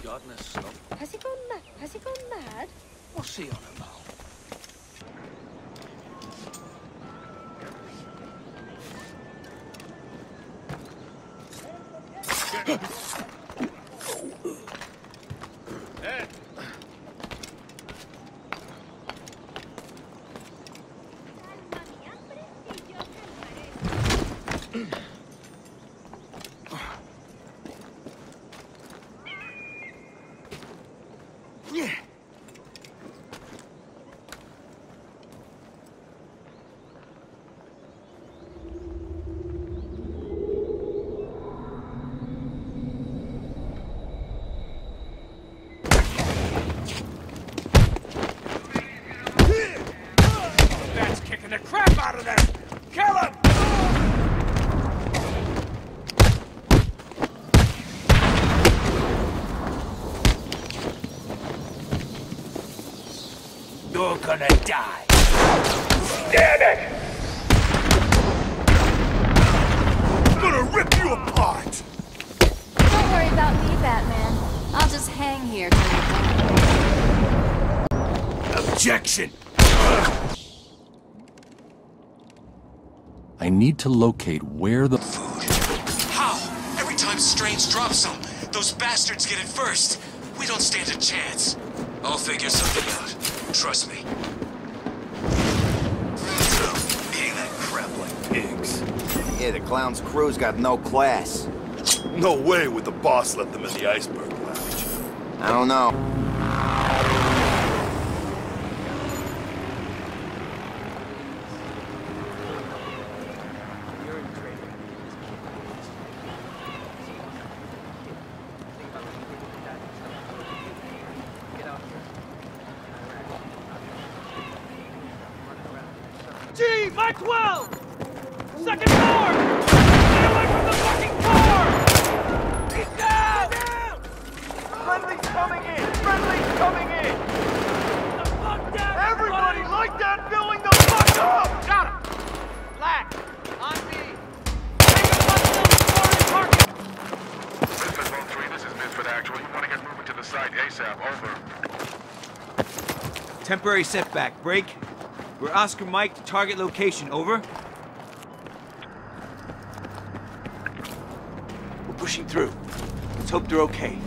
Goodness, stop. Has he gone mad? Has he gone mad? What's he on about? The crap out of them! Kill him! You're gonna die. Damn it! I'm gonna rip you apart! Don't worry about me, Batman. I'll just hang here till you're done. Objection! I need to locate where the food. How? Every time Strange drops some, those bastards get it first. We don't stand a chance. I'll figure something out. Trust me. Eating that crap like pigs. Yeah, the clown's crew's got no class. No way would the boss let them in the iceberg lounge. I don't know. G! Maxwell! Second floor! Get away from the fucking car! He's down! Friendly's coming in! Friendly's coming in! The fuck down! Everybody light that building the fuck up! Got him! Black! On me! Take a left down the parking! Misfit Zone 3, this is Misfit Actual. You want to get moving to the site ASAP. Over. Temporary setback. Break. We're Oscar Mike to target location, over. We're pushing through. Let's hope they're okay.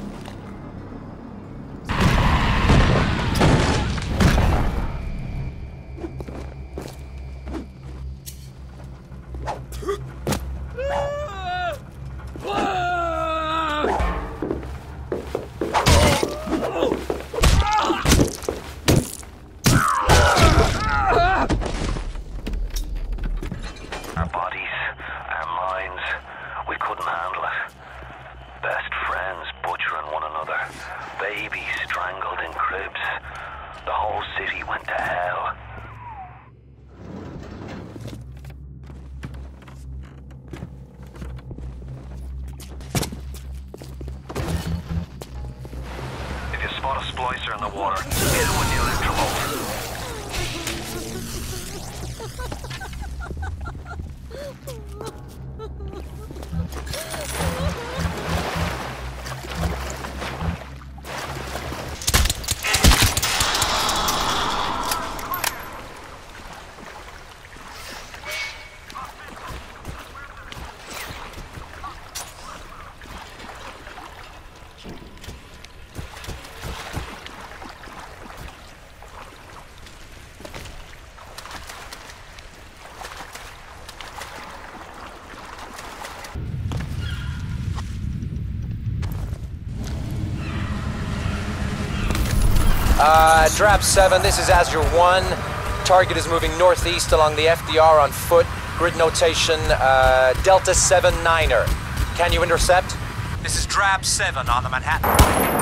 Spot a splicer in the water. Hit it with the electrobolt. Drap 7, this is Azure 1. Target is moving northeast along the FDR on foot. Grid notation, Delta 7-9er. Can you intercept? This is Drap 7 on the Manhattan.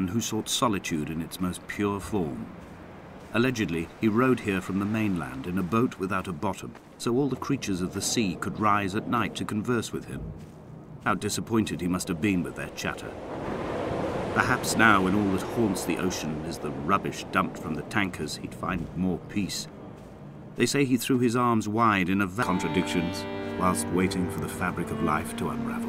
man who sought solitude in its most pure form. Allegedly, he rode here from the mainland in a boat without a bottom, so all the creatures of the sea could rise at night to converse with him. How disappointed he must have been with their chatter. Perhaps now, when all that haunts the ocean is the rubbish dumped from the tankers, he'd find more peace. They say he threw his arms wide in a contradictions, whilst waiting for the fabric of life to unravel.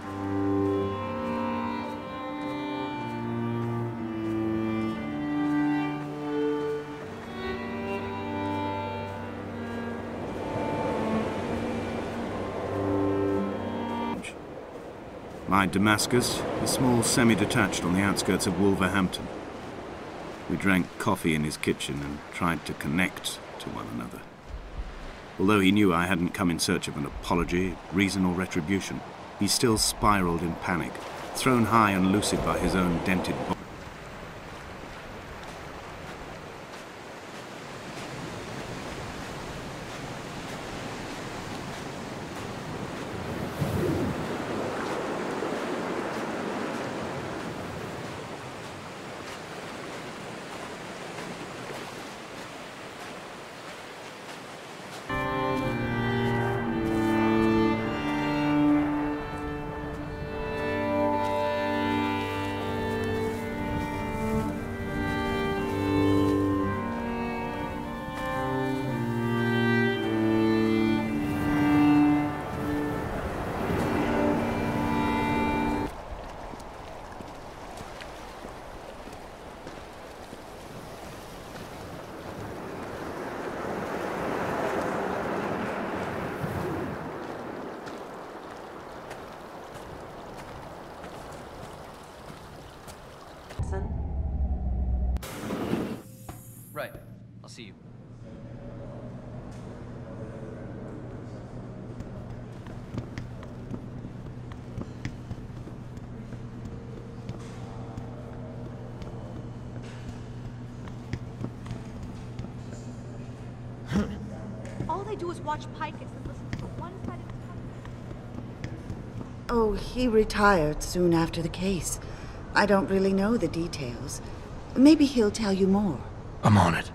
My Damascus, a small semi-detached on the outskirts of Wolverhampton. We drank coffee in his kitchen and tried to connect to one another. Although he knew I hadn't come in search of an apology, reason or retribution, he still spiraled in panic, thrown high and lucid by his own dented body. Right. I'll see you. All they do is watch Picus and listen to the one side of the Oh, he retired soon after the case. I don't really know the details. Maybe he'll tell you more. I'm on it.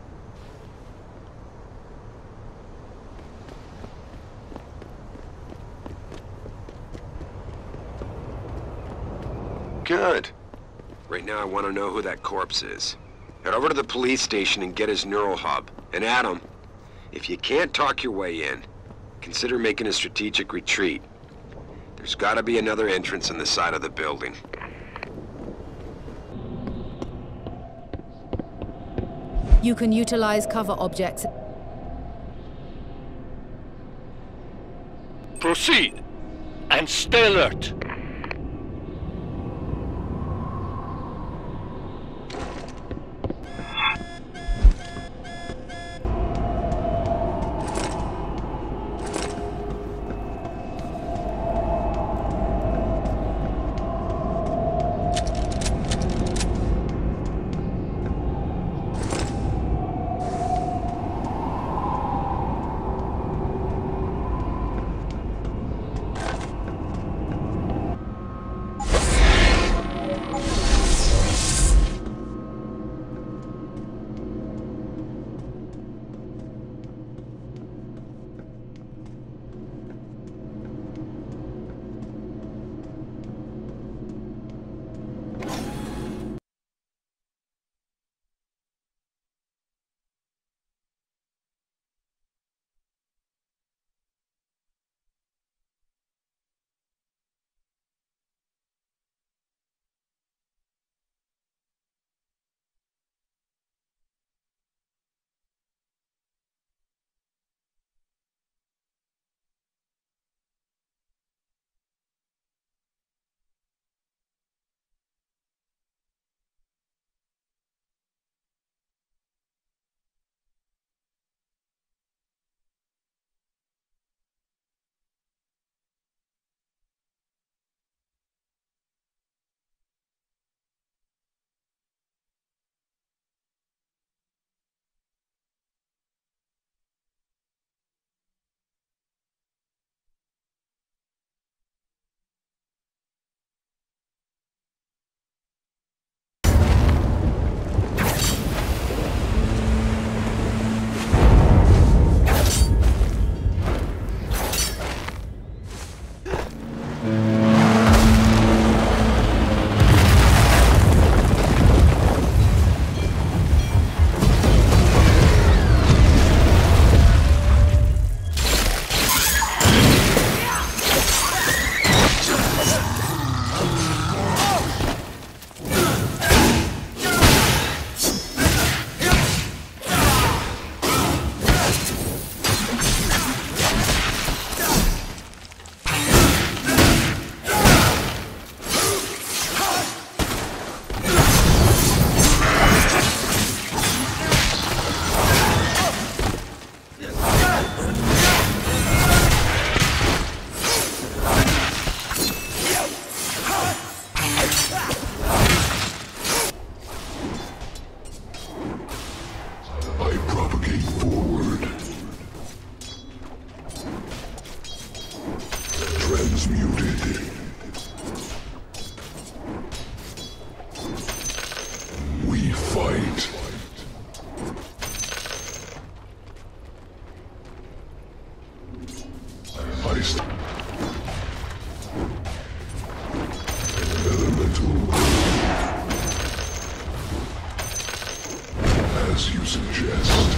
Good. Right now I want to know who that corpse is. Head over to the police station and get his neural hub. And Adam, if you can't talk your way in, consider making a strategic retreat. There's gotta be another entrance on the side of the building. You can utilize cover objects. Proceed, and stay alert. As you suggest.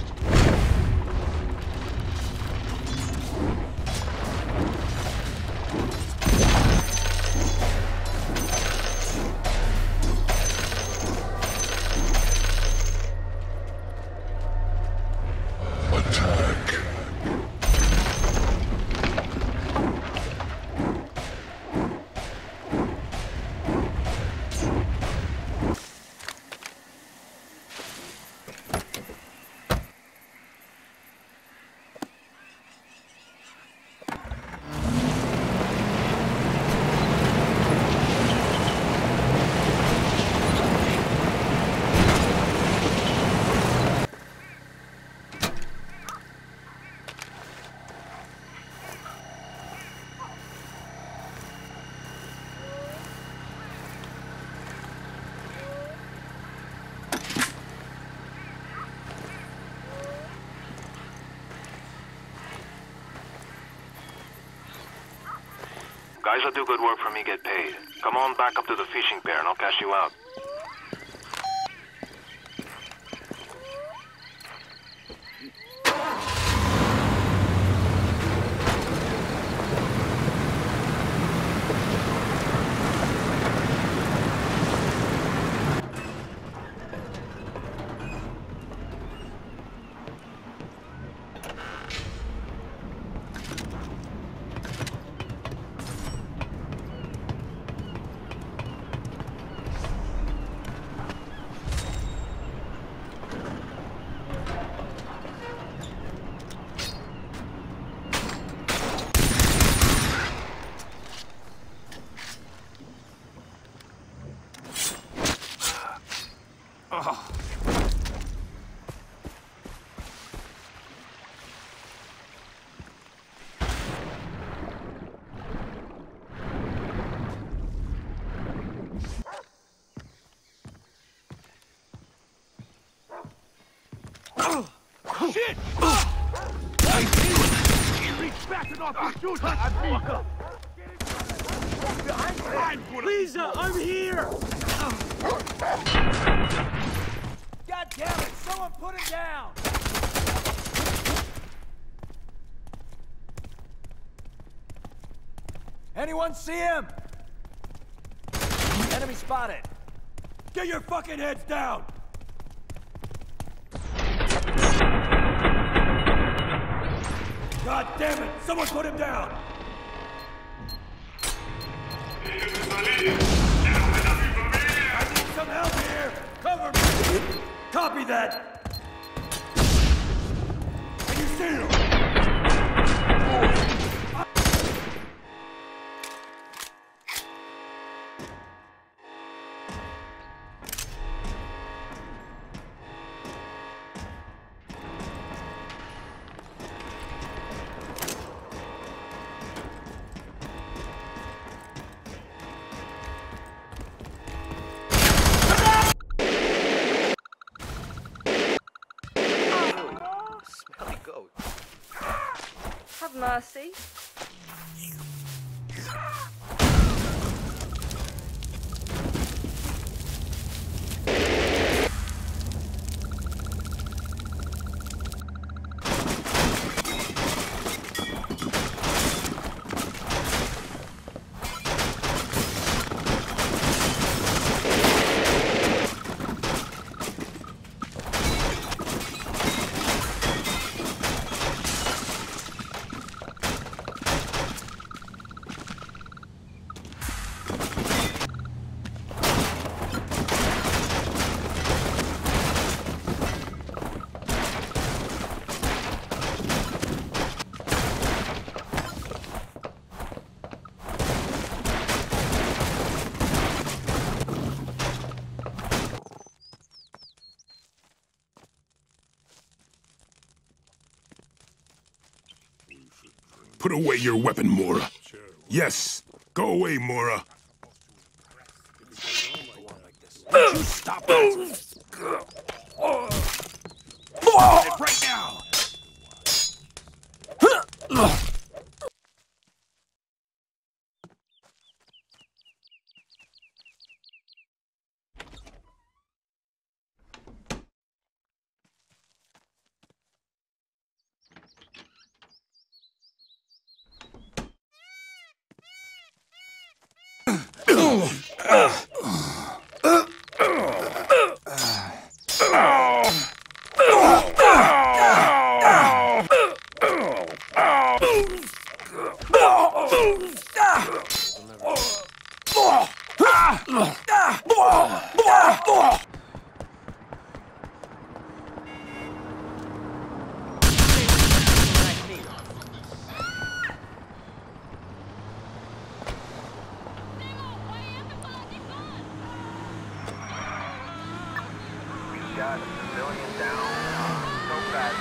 Guys that do good work for me get paid. Come on back up to the fishing pier and I'll cash you out. Shit! Reach back and off and shoot that fucker! Lisa, I'm here! God damn it! Someone put him down! Anyone see him? Enemy spotted! Get your fucking heads down! God damn it! Someone put him down! I need some help here! Cover me! Copy that! Can you see him? Have mercy. Put away your weapon, Mora. Yes, go away, Mora. Stop it! Right now! Got a civilian down. So fast.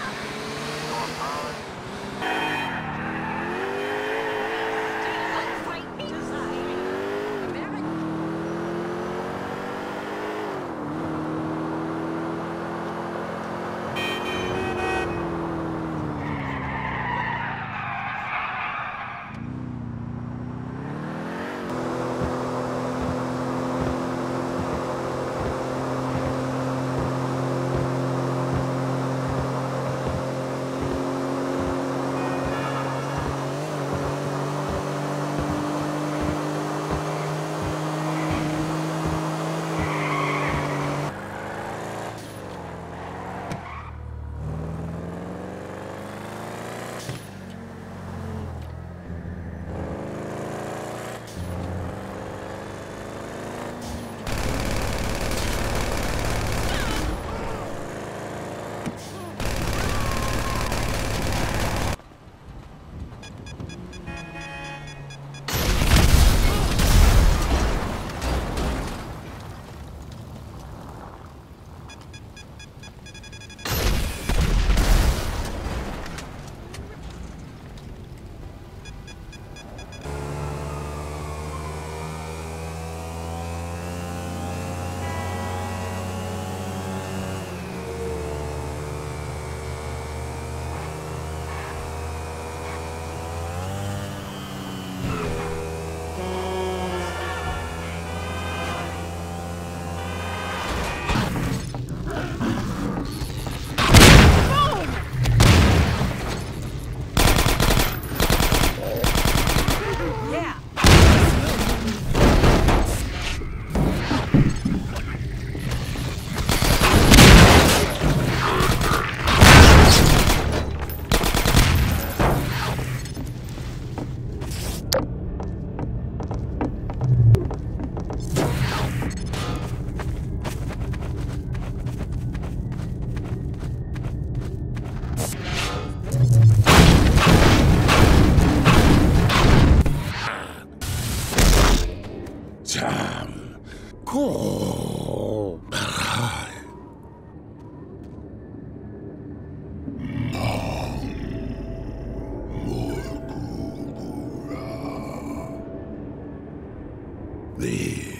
The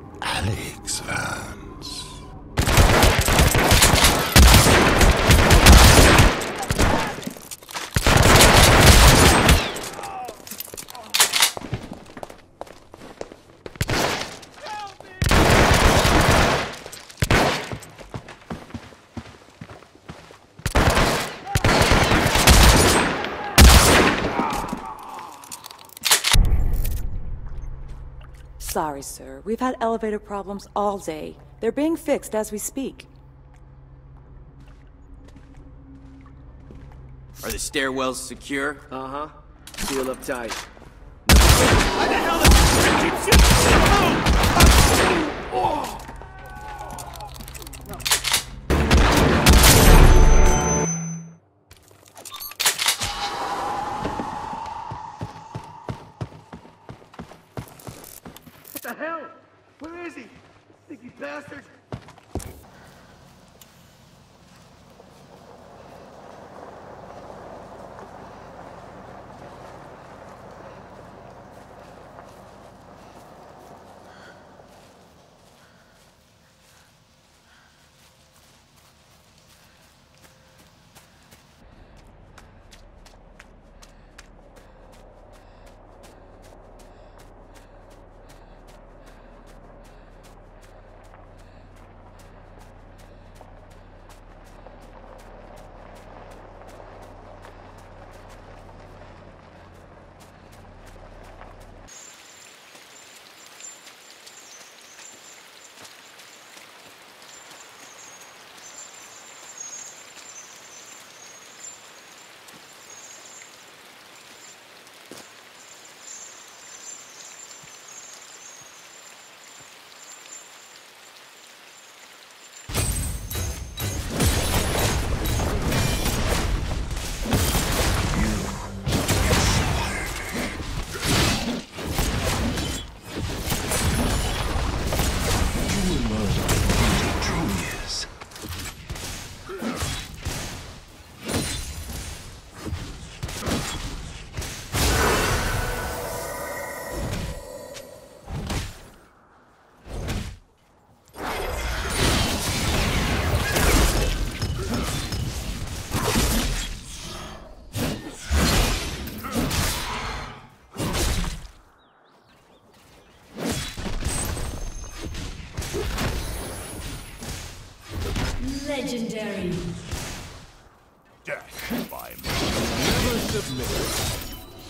Alex Vance. Sorry, sir. We've had elevator problems all day. They're being fixed as we speak. Are the stairwells secure? Uh-huh. Seal up tight. Why the hell What the hell? Where is he? Sneaky bastard! Legendary. Death by me. Never submit.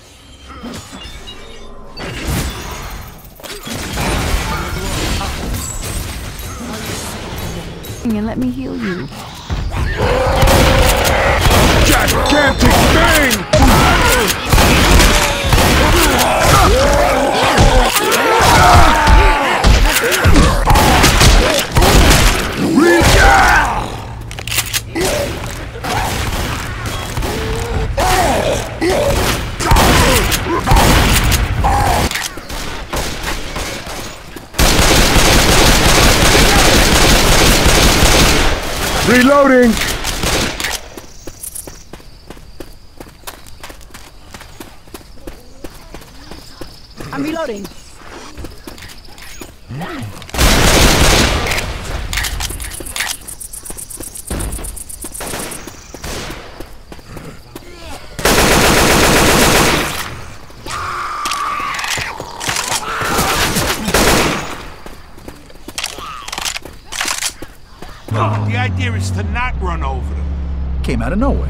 And let me heal you. Gigantic thing! Reloading! I'm reloading. The idea is to not run over them. Came out of nowhere.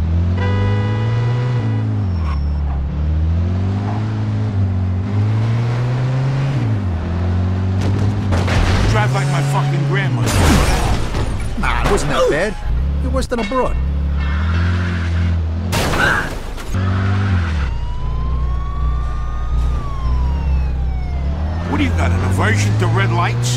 Drive like my fucking grandmother. Nah, it wasn't that bad. You're worse than a broad. What do you got, an aversion to red lights?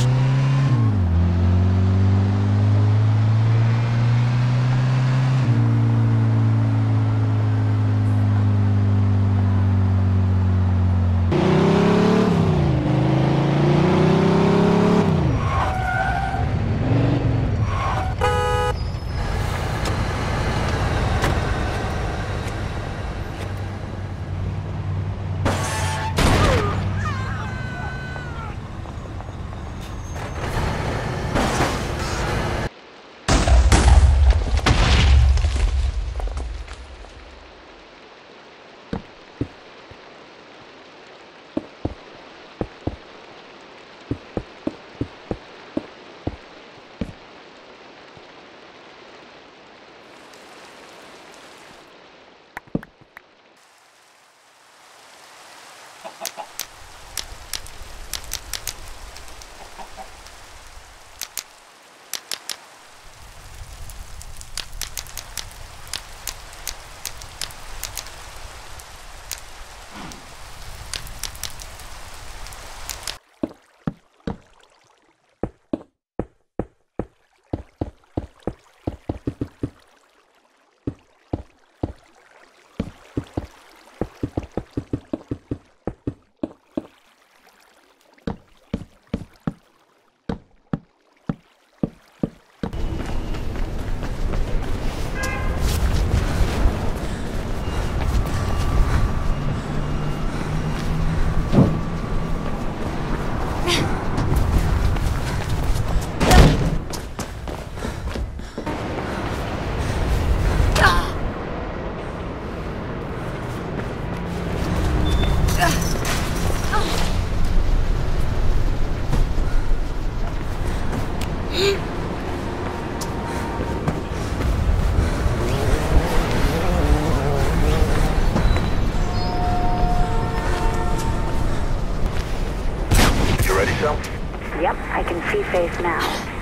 Yep, I can see face now.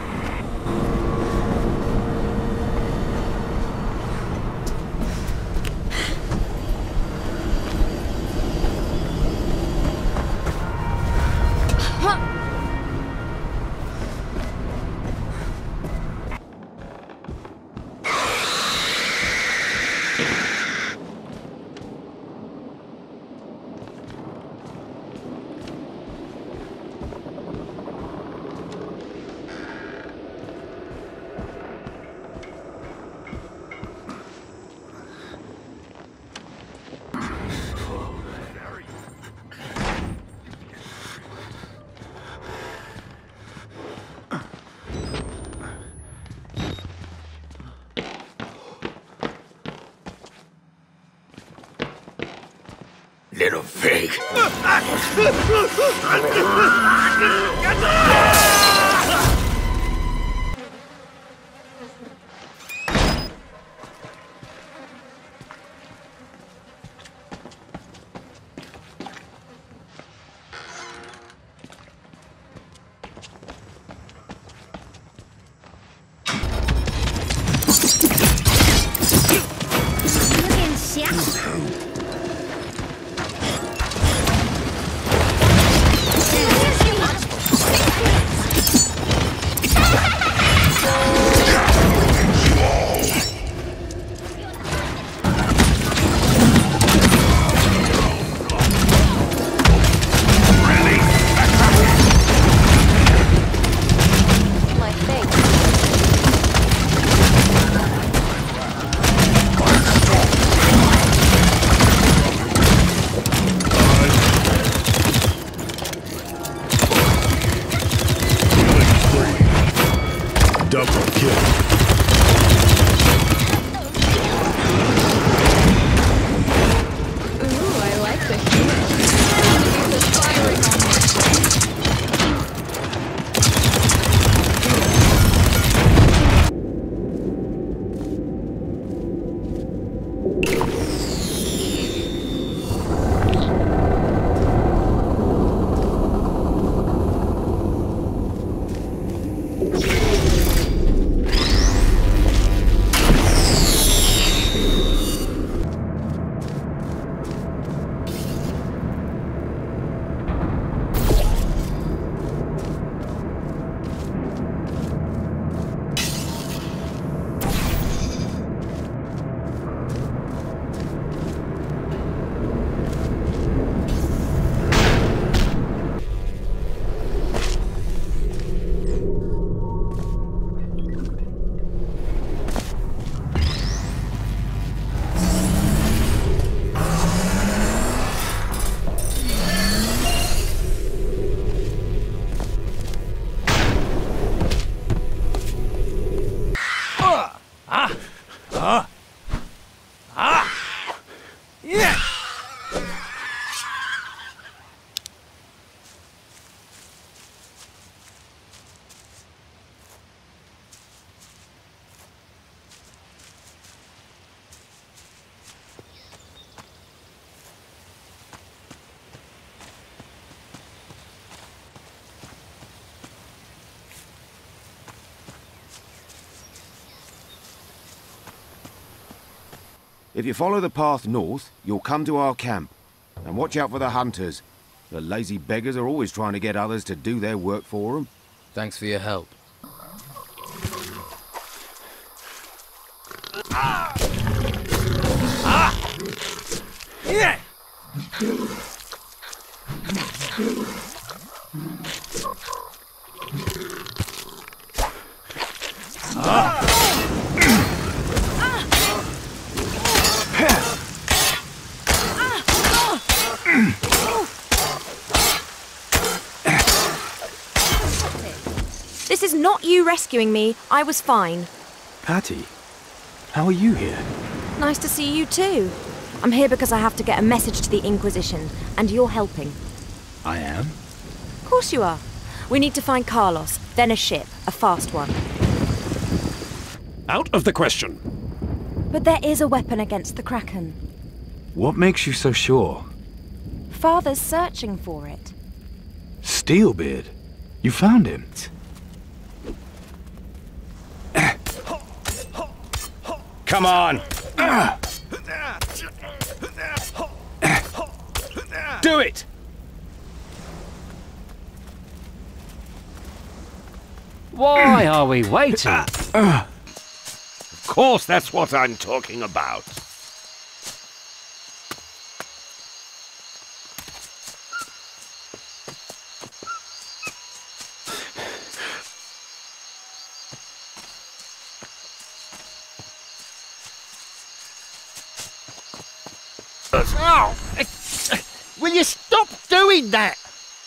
Little pig. Double kill. Ooh, I like the heat. Enemies are firing on me. If you follow the path north, you'll come to our camp. And watch out for the hunters. The lazy beggars are always trying to get others to do their work for them. Thanks for your help. Yeah! This is not you rescuing me. I was fine. Patty, how are you here? Nice to see you too. I'm here because I have to get a message to the Inquisition, and you're helping. I am? Of course you are. We need to find Carlos, then a ship, a fast one. Out of the question. But there is a weapon against the Kraken. What makes you so sure? Father's searching for it. Steelbeard? You found him? Come on! Do it! Why are we waiting? Of course, that's what I'm talking about. Oh! Will you stop doing that?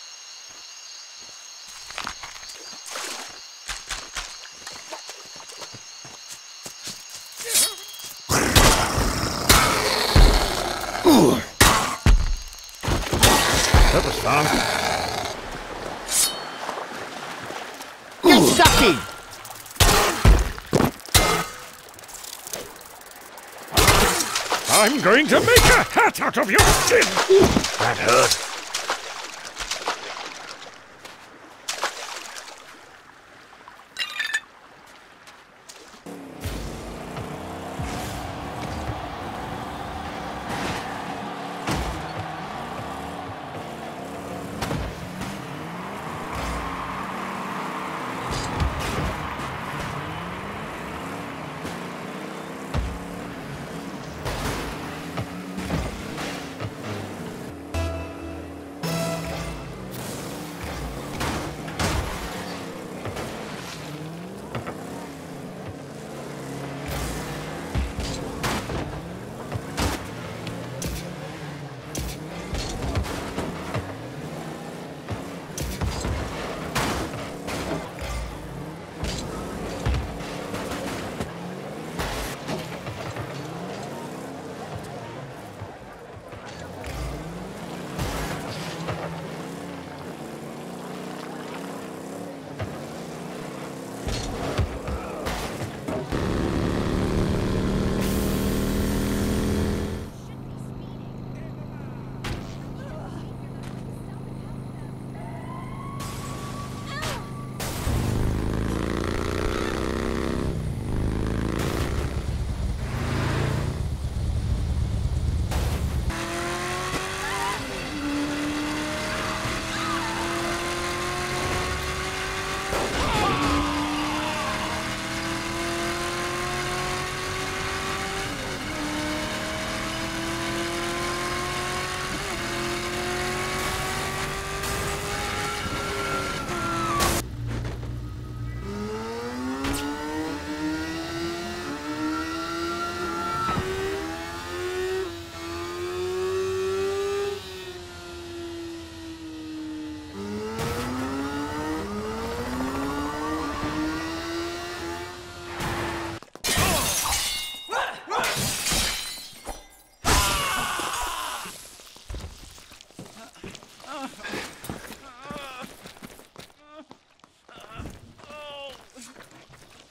That was fast. Get stuck in! I'm going to make a hat out of your skin! That hurt.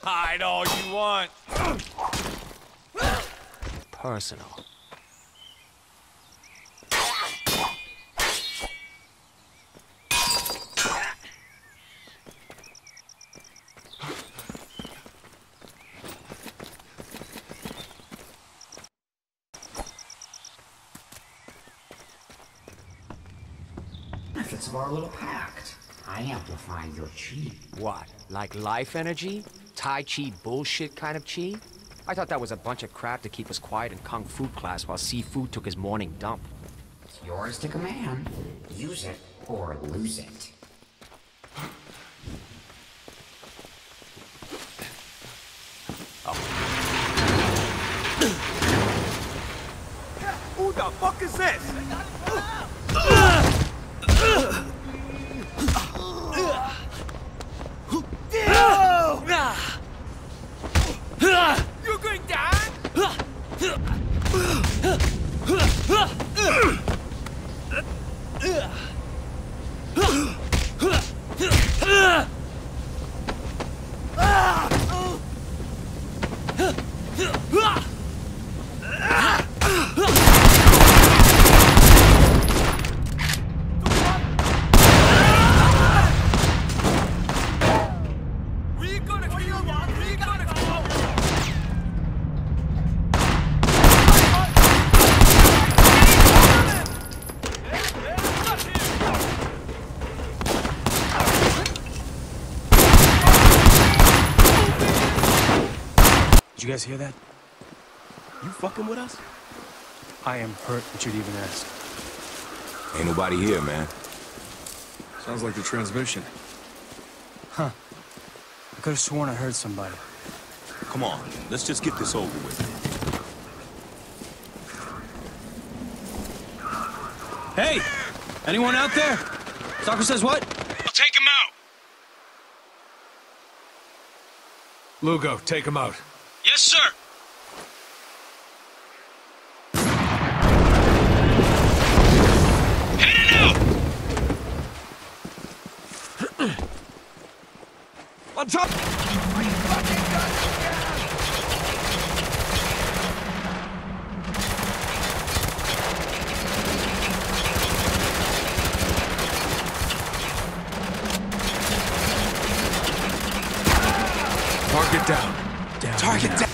Hide all you want. Personal. Benefits of our little pact. I amplify your chi. What? Like life energy? Tai Chi bullshit kind of chi? I thought that was a bunch of crap to keep us quiet in Kung Fu class while Sifu took his morning dump. It's yours to command. Use it or lose it. Who the fuck is this? You're going down? Did you guys hear that? You fucking with us? I am hurt that you'd even ask. Ain't nobody here, man. Sounds like the transmission. Huh. I could have sworn I heard somebody. Come on, let's just get this over with. Hey! Anyone out there? Stalker says what? I'll take him out! Lugo, take him out. Yes, sir. On top! Target down. Target down.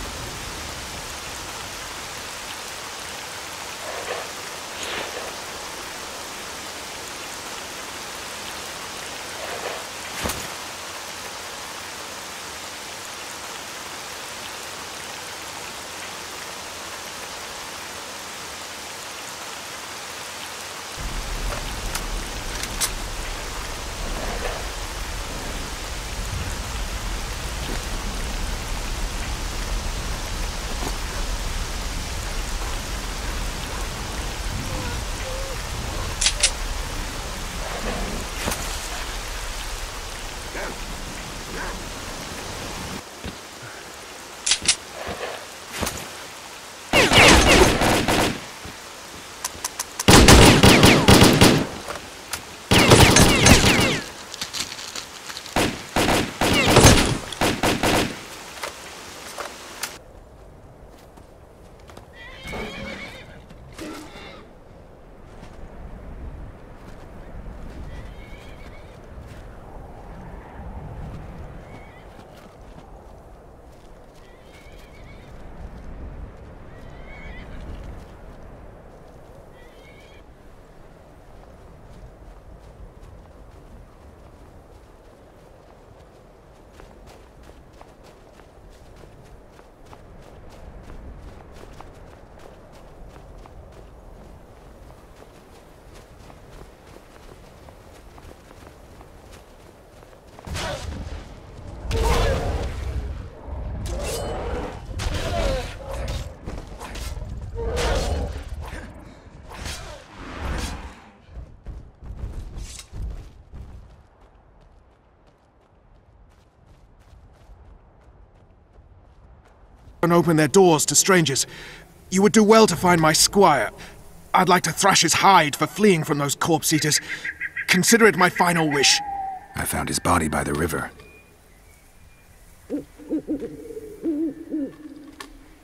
And open their doors to strangers. You would do well to find my squire. I'd like to thrash his hide for fleeing from those corpse eaters. Consider it my final wish. I found his body by the river.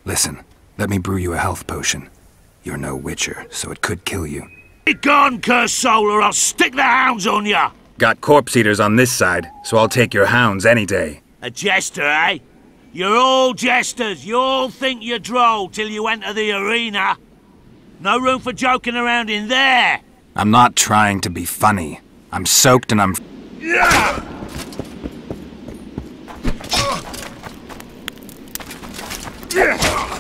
Listen, let me brew you a health potion. You're no witcher, so it could kill you. Be gone, cursed soul, or I'll stick the hounds on ya! Got corpse eaters on this side, so I'll take your hounds any day. A jester, eh? You're all jesters. You all think you're droll till you enter the arena. No room for joking around in there. I'm not trying to be funny. I'm soaked and I'm... Yeah! Yeah!